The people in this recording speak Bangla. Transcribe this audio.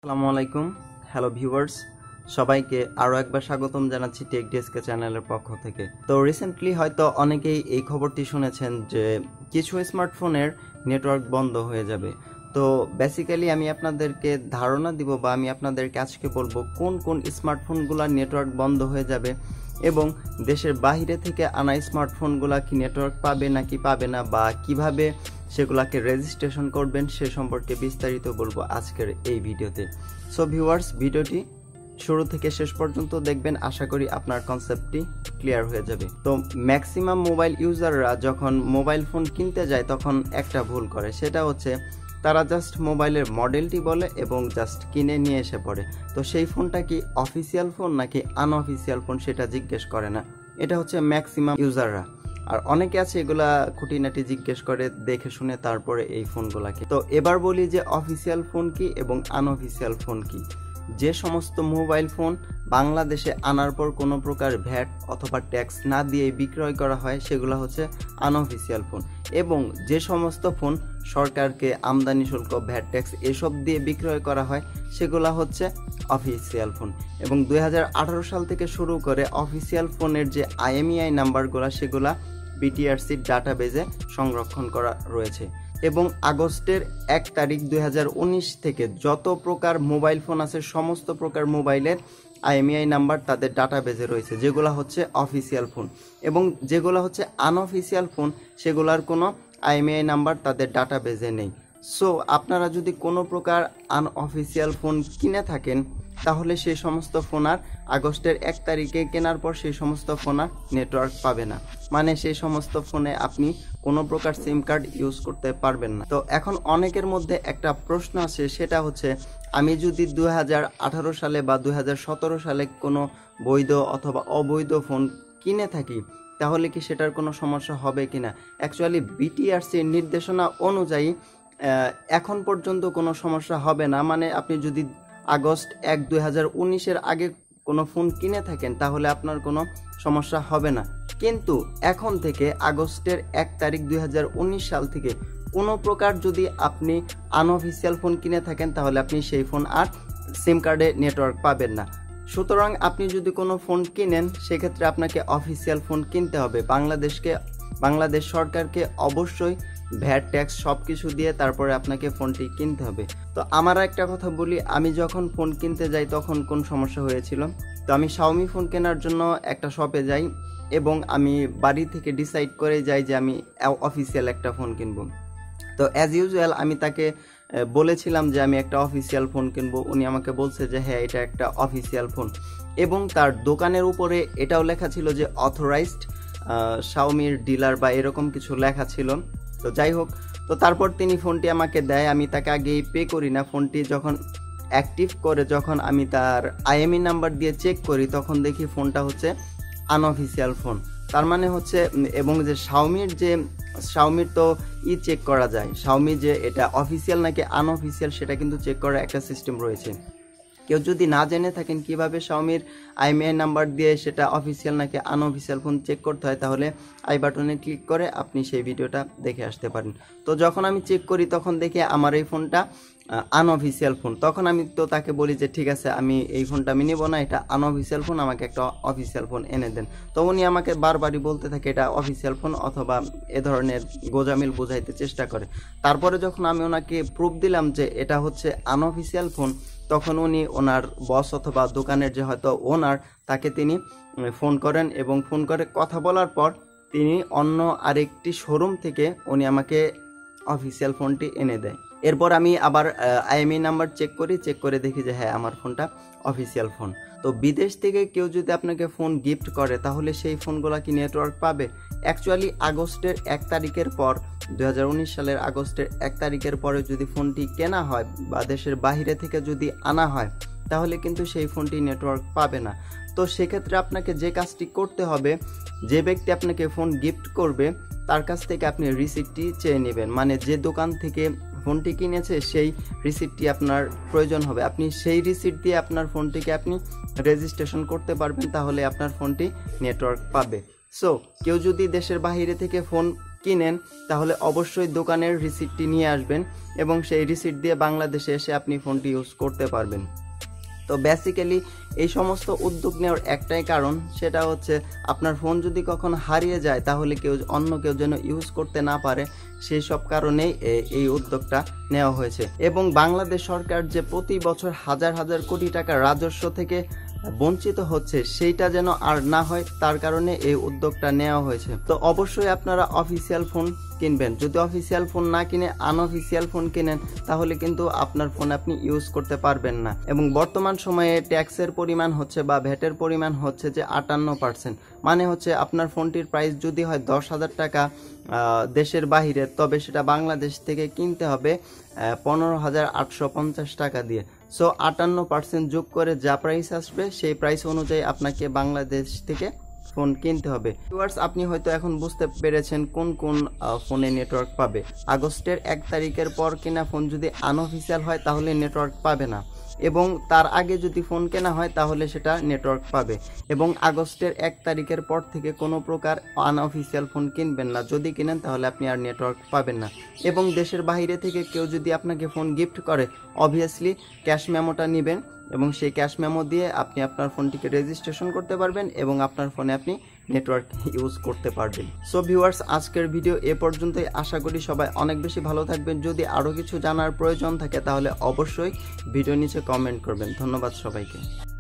আসসালামু আলাইকুম। হ্যালো ভিউয়ার্স, সবাইকে আরও একবার স্বাগতম জানাচ্ছি টেক ডেস্ক চ্যানেলের পক্ষ থেকে। তো রিসেন্টলি হয়তো অনেকেই এই খবরটি শুনেছেন যে কিছু স্মার্টফোনের নেটওয়ার্ক বন্ধ হয়ে যাবে। তো বেসিক্যালি আমি আপনাদেরকে ধারণা দিব বা আমি আপনাদেরকে আজকে বলবো কোন কোন স্মার্টফোনগুলোর নেটওয়ার্ক বন্ধ হয়ে যাবে এবং দেশের বাইরে থেকে আনা স্মার্টফোনগুলো কি নেটওয়ার্ক পাবে নাকি পাবে না, বা কিভাবে সেগুলোকে রেজিস্ট্রেশন করবেন সে সম্পর্কে বিস্তারিত বলবো আজকের এই ভিডিওতে। সো ভিউয়ার্স, ভিডিওটি শুরু থেকে শেষ পর্যন্ত দেখবেন, আশা করি আপনার কনসেপ্টটি ক্লিয়ার হয়ে যাবে। তো ম্যাক্সিমাম মোবাইল ইউজাররা যখন মোবাইল ফোন কিনতে যায় তখন একটা ভুল করে, সেটা হচ্ছে তারা জাস্ট মোবাইলের মডেলটি বলে এবং জাস্ট কিনে নিয়ে এসে পড়ে। তো সেই ফোনটা কি অফিসিয়াল ফোন নাকি আনঅফিসিয়াল ফোন সেটা জিজ্ঞেস করে না। এটা হচ্ছে ম্যাক্সিমাম ইউজাররা। আর অনেকে আছে এগুলা খুঁটিনাটি জিজ্ঞেস করে দেখে শুনে তারপরে এই ফোনগুলাকে। তো এবার বলি যে অফিসিয়াল ফোন কি এবং আনঅফিসিয়াল ফোন কি। যে সমস্ত মোবাইল ফোন বাংলাদেশে আনার পর কোনো প্রকার ভ্যাট অথবা ট্যাক্স না দিয়ে বিক্রয় করা হয় সেগুলো হচ্ছে আনঅফিসিয়াল ফোন, এবং যে সমস্ত ফোন সরকারকে আমদানি শুল্ক, ভ্যাট ট্যাক্স এসব দিয়ে বিক্রয় করা হয় সেগুলো হচ্ছে অফিসিয়াল ফোন। এবং 2018 সাল থেকে শুরু করে অফিসিয়াল ফোনের যে IMEI নাম্বারগুলো সেগুলা BTRC ডাটাবেজে সংরক্ষণ করা রয়েছে। এবং আগস্টের 1 তারিখ 2019 থেকে যত প্রকার মোবাইল ফোন আছে সমস্ত প্রকার মোবাইলের IMEI নাম্বার তাদের ডাটাবেজে রয়েছে, যেগুলো হচ্ছে অফিসিয়াল ফোন। এবং যেগুলো হচ্ছে আনঅফিসিয়াল ফোন সেগুলোর কোনো IMEI নাম্বার তাদের ডাটাবেজে নেই। সো আপনারা যদি কোনো প্রকার আনঅফিসিয়াল ফোন কিনে থাকেন তাহলে সেই সমস্ত ফোন আর আগস্টের 1 তারিখে কেনার পর সেই সমস্ত ফোন আর নেটওয়ার্ক পাবে না, মানে সেই সমস্ত ফোনে আপনি কোনো প্রকার সিম কার্ড ইউজ করতে পারবেন না। তো এখন অনেকের মধ্যে একটা প্রশ্ন আছে, সেটা হচ্ছে আমি যদি 2018 সালে বা 2017 সালে কোনো বৈধ অথবা অবৈধ ফোন কিনে থাকি তাহলে কি সেটার কোনো সমস্যা হবে কিনা। অ্যাকচুয়ালি BTRCর নির্দেশনা অনুযায়ী এখন পর্যন্ত কোনো সমস্যা হবে না। মানে আপনি যদি আগস্ট 1, 2019 আগে কোনো ফোন কিনে থাকেন তাহলে আপনার কোনো সমস্যা হবে না। কিন্তু এখন থেকে আগস্টের 1 তারিখ 2019 সাল থেকে কোনো প্রকার যদি আপনি আনঅফিসিয়াল ফোন কিনে থাকেন তাহলে আপনি সেই ফোন আর সিম কার্ডে নেটওয়ার্ক পাবেন না। সুতরাং আপনি যদি কোনো ফোন কিনেন সেক্ষেত্রে আপনাকে অফিসিয়াল ফোন কিনতে হবে। বাংলাদেশ সরকারকে অবশ্যই ভ্যাট ট্যাক্স সব কিছু দিয়ে তারপরে আপনাকে ফোনটি কিনতে হবে। তো আমার একটা কথা বলি, আমি যখন ফোন কিনতে যাই তখন কোন সমস্যা হয়েছিল। তো আমি Xiaomi ফোন কেনার জন্য একটা শপে যাই এবং আমি বাড়ি থেকে ডিসাইড করে যাই যে আমি অফিসিয়াল একটা ফোন কিনবো। তো অ্যাজ ইউজুয়াল আমি তাকে বলেছিলাম যে আমি একটা অফিসিয়াল ফোন কিনবো। উনি আমাকে বলছে যে হ্যাঁ, এটা একটা অফিসিয়াল ফোন, এবং তার দোকানের উপরে এটাও লেখা ছিল যে অথরাইজড Xiaomiর ডিলার বা এরকম কিছু লেখা ছিল। তো যাই হোক, তো তারপর তিনি ফোনটি আমাকে দেয়, আমি তাকে আগেই পে করি না। ফোনটি যখন অ্যাক্টিভ করে যখন আমি তার IMEI নাম্বার দিয়ে চেক করি তখন দেখি ফোনটা হচ্ছে আনঅফিসিয়াল ফোন। তার মানে হচ্ছে, এবং যে Xiaomiর তো চেক করা যায়, Xiaomi যে এটা অফিসিয়াল নাকি আনঅফিসিয়াল সেটা কিন্তু চেক করার একটা সিস্টেম রয়েছে। কেউ যদি না জেনে থাকেন কিভাবে Xiaomiর IMEI নাম্বার দিয়ে সেটা অফিসিয়াল নাকি আনঅফিসিয়াল ফোন চেক করতে হয় তাহলে আই বাটনে ক্লিক করে আপনি সেই ভিডিওটা দেখে আসতে পারেন। তো যখন আমি চেক করি তখন দেখি আমার এই ফোনটা আনঅফিসিয়াল ফোন। তখন আমি তো তাকে বলি যে ঠিক আছে, আমি এই ফোনটা আমি নেব না, এটা আনঅফিসিয়াল ফোন, আমাকে একটা অফিসিয়াল ফোন এনে দেন। তো উনি আমাকে বারবারই বলতে থাকে এটা অফিসিয়াল ফোন, অথবা এ ধরনের গোজামিল বোঝাইতে চেষ্টা করে। তারপরে যখন আমি ওনাকে প্রুফ দিলাম যে এটা হচ্ছে আনঅফিসিয়াল ফোন তখন উনি ওনার বস অথবা দোকানের যে হয়তো ওনার তাকে তিনি ফোন করেন, এবং ফোন করে কথা বলার পর তিনি অন্য আরেকটি শোরুম থেকে উনি আমাকে অফিসিয়াল ফোনটি এনে দেয়। এরপর আমি আবার IMEI নাম্বার চেক করে দেখি যে হ্যাঁ, আমার ফোনটা অফিসিয়াল ফোন। তো বিদেশ থেকে কেউ যদি আপনাকে ফোন গিফট করে তাহলে সেই ফোনগুলো কি নেটওয়ার্ক পাবে? অ্যাকচুয়ালি আগস্টের 1 তারিখের পর 2019 সালের আগস্টের 1 তারিখের পরে যদি ফোনটি কেনা হয় বা দেশের বাইরে থেকে যদি আনা হয় তাহলে কিন্তু সেই ফোনটি নেটওয়ার্ক পাবে না। তো সেক্ষেত্রে আপনাকে যে কাজটি করতে হবে, যে ব্যক্তি আপনাকে ফোন গিফট করবে তার কাছ থেকে আপনি রিসিপ্টটি চেয়ে নেবেন। মানে যে দোকান থেকে ফোনটি কিনেছে সেই রিসিপ্টটি আপনার প্রয়োজন হবে। আপনি সেই রিসিপ্ট দিয়ে আপনার ফোনটিকে আপনি রেজিস্ট্রেশন করতে পারবেন, তাহলে আপনার ফোনটি নেটওয়ার্ক পাবে। সো কেউ যদি দেশের বাইরে থেকে ফোন কিনেন তাহলে অবশ্যই দোকানের রিসিপ্টটি নিয়ে আসবেন এবং সেই রিসিপ্ট দিয়ে বাংলাদেশে এসে আপনি ফোনটি ইউজ করতে পারবেন। তো বেসিক্যালি এই সমস্ত উদ্যোগ নেওয়ার একটাই কারণ, সেটা হচ্ছে আপনার ফোন যদি কখনো হারিয়ে যায় তাহলে অন্য কেউ যেন ইউজ করতে না পারে, সেই সব কারণেই এই উদ্যোগটা নেওয়া হয়েছে। এবং বাংলাদেশ সরকার যে প্রতি বছর হাজার হাজার কোটি টাকা রাজস্ব থেকে বঞ্চিত হচ্ছে সেইটা যেন আর না হয়, তার কারণে এই উদ্যোগটা নেওয়া হয়েছে। তো অবশ্যই আপনারা অফিসিয়াল ফোন কিনবেন। যদি অফিসিয়াল ফোন না কিনে আনঅফিসিয়াল ফোন কিনেন তাহলে কিন্তু আপনার ফোন আপনি ইউজ করতে পারবেন না। এবং বর্তমান সময়ে ট্যাক্সের পরিমাণ হচ্ছে বা ভ্যাটের পরিমাণ হচ্ছে যে 58%, মানে হচ্ছে আপনার ফোনটির প্রাইস যদি হয় 10,000 টাকা দেশের বাহিরে, তবে সেটা বাংলাদেশ থেকে কিনতে হবে 15,850 টাকা দিয়ে। সো 58% যোগ করে যা প্রাইস আসবে সেই প্রাইস অনুযায়ী আপনাকে বাংলাদেশ থেকে ফোন কিনতে হবে। ভিউয়ার্স, আপনি হয়তো এখন বুঝতে পেরেছেন কোন কোন ফোনে নেটওয়ার্ক পাবে। আগস্টের 1 তারিখের পর কেনা ফোন যদি আনঅফিসিয়াল হয় তাহলে নেটওয়ার্ক পাবে না, এবং তার আগে যদি ফোন কেনা হয় তাহলে সেটা নেটওয়ার্ক পাবে। এবং আগস্টের 1 তারিখের পর থেকে কোনো প্রকার আনঅফিসিয়াল ফোন কিনবেন না, যদি কিনেন তাহলে আপনি আর নেটওয়ার্ক পাবেন না। এবং দেশের বাইরে থেকে কেউ যদি আপনাকে ফোন গিফট করে, অবভিয়াসলি ক্যাশ মেমোটা নেবেন এবং সেই ক্যাশ মেমো দিয়ে আপনি আপনার ফোনটিকে রেজিস্ট্রেশন করতে পারবেন এবং আপনার ফোনে আপনি নেটওয়ার্ক ইউজ করতে পারবেন। সো ভিউয়ার্স, আজকের ভিডিও এ পর্যন্তই। আশা করি সবাই অনেক বেশি ভালো থাকবেন। যদি আরও কিছু জানার প্রয়োজন থাকে তাহলে অবশ্যই ভিডিও নিচে কমেন্ট করবেন। ধন্যবাদ সবাইকে।